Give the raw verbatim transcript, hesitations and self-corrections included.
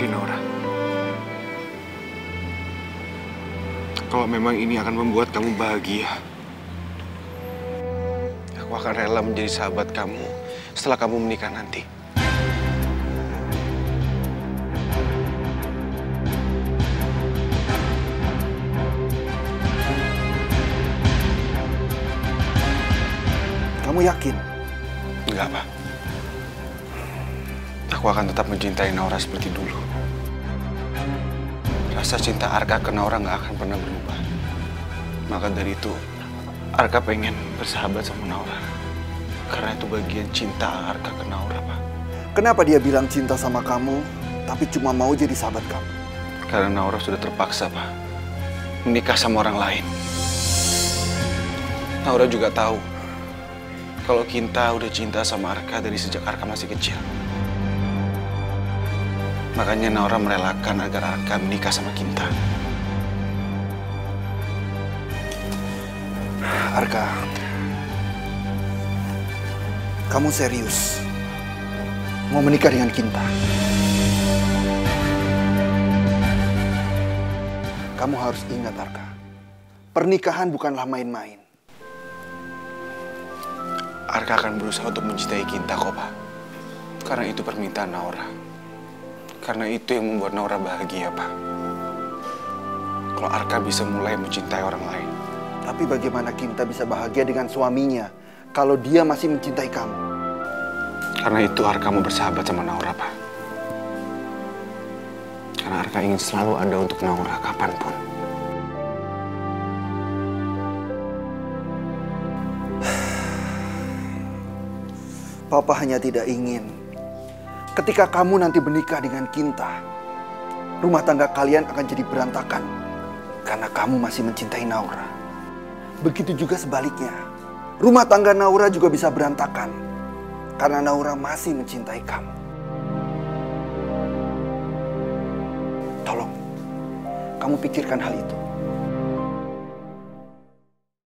Maafin Naura. Kalau memang ini akan membuat kamu bahagia, aku akan rela menjadi sahabat kamu setelah kamu menikah nanti. Kamu yakin? Enggak, Pak. Aku akan tetap mencintai Naura seperti dulu. Rasa cinta Arka ke Naura nggak akan pernah berubah. Maka dari itu, Arka pengen bersahabat sama Naura. Karena itu bagian cinta Arka ke Naura, Pak. Kenapa dia bilang cinta sama kamu, tapi cuma mau jadi sahabat kamu? Karena Naura sudah terpaksa, Pak, menikah sama orang lain. Naura juga tahu kalau Kinta udah cinta sama Arka dari sejak Arka masih kecil. Makanya Naura merelakan agar Arka menikah sama Kinta. Arka, kamu serius mau menikah dengan Kinta? Kamu harus ingat, Arka, pernikahan bukanlah main-main. Arka akan berusaha untuk mencintai Kinta kok, Pak. Karena itu permintaan Naura. Karena itu yang membuat Naura bahagia, Pak. Kalau Arka bisa mulai mencintai orang lain. Tapi bagaimana Kinta bisa bahagia dengan suaminya kalau dia masih mencintai kamu? Karena itu Arka mau bersahabat sama Naura, Pak. Karena Arka ingin selalu ada untuk Naura kapanpun. Papa hanya tidak ingin ketika kamu nanti menikah dengan Kinta, rumah tangga kalian akan jadi berantakan karena kamu masih mencintai Naura. Begitu juga sebaliknya, rumah tangga Naura juga bisa berantakan karena Naura masih mencintai kamu. Tolong, kamu pikirkan hal itu.